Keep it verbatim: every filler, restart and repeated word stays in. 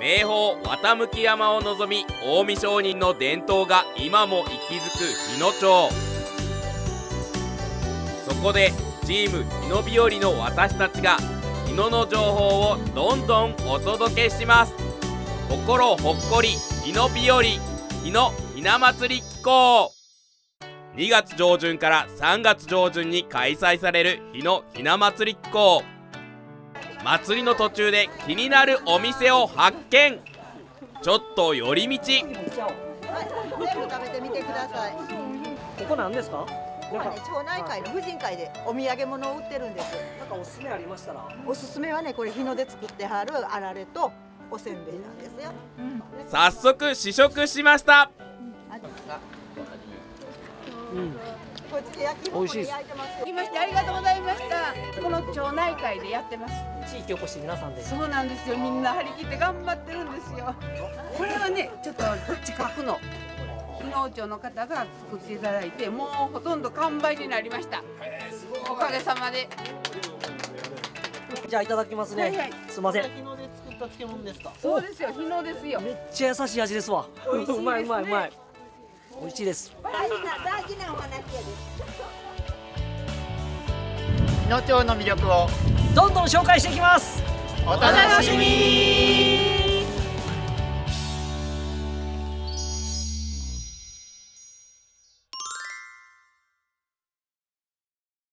名峰綿向山を望み、近江商人の伝統が今も息づく日野町。そこでチーム日野日和の私たちが日野の情報をどんどんお届けします。心ほっこり日野日和、日野ひな祭り機構。にがつ上旬からさんがつ上旬に開催される日野ひな祭り機構。祭りの途中で気になるお店を発見。ちょっと寄り道。 全部食べてみてください。 ここなんですか？ ここはね、町内会の婦人会でお土産物を売ってるんです。 なんかおすすめありましたら。 おすすめはね、これ日野で作ってはるあられとおせんべいなんですよ。うん、 早速試食しました。 うん、こっちで焼き芋で焼いてます。 来ましてありがとうございました。この町内会でやってます。 地域おこし皆さんで。 そうなんですよ。みんな張り切って頑張ってるんですよ。これはね、ちょっと近くの日野町の方が作っていただいて、もうほとんど完売になりました。おかげさまで。 じゃあいただきますね。はいはい、すみません。 日野で作った漬物ですか？ そうですよ。日野ですよ。 めっちゃ優しい味ですわ。 美味しいですね。 うまいうまいうまい。美味しいです。 大事な大事なお話やです。 日野町の魅力をどんどん紹介していきます。 お楽しみに。